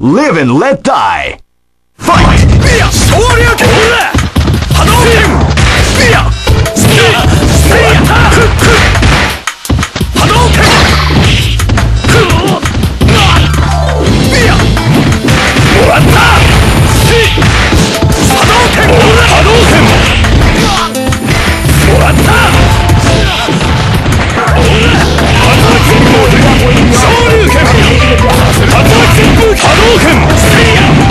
Live and let die! Fight! 昇竜拳波動拳ステイアタック波動拳もらった波動拳波動拳もらった昇竜拳波動拳ステイア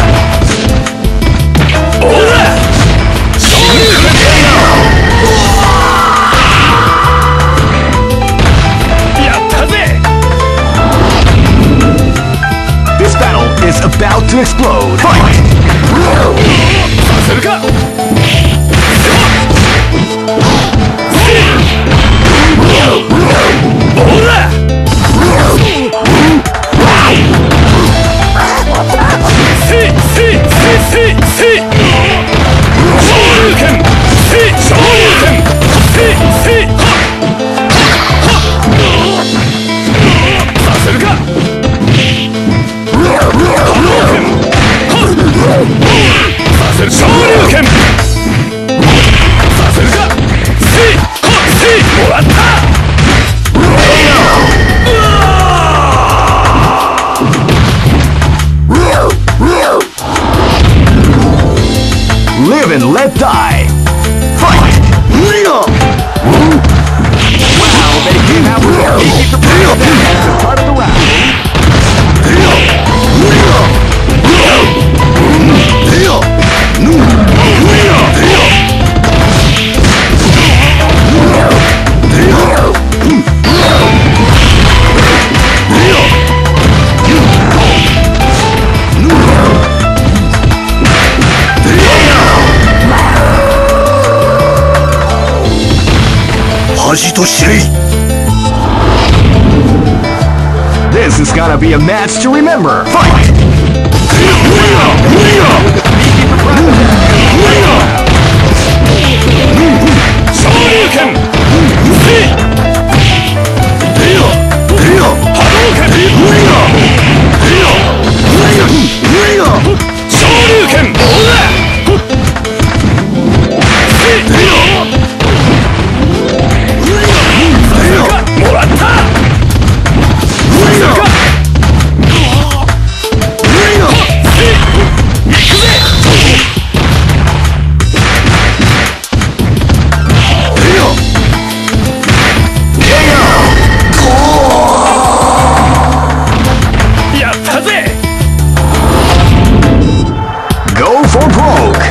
This battle is about to explode! Fight! させるかほら Live and let die! Fight! Wow, they came out with a sneaky surprise at the start of the round. This is gonna be a match to remember. Fight! Go for broke!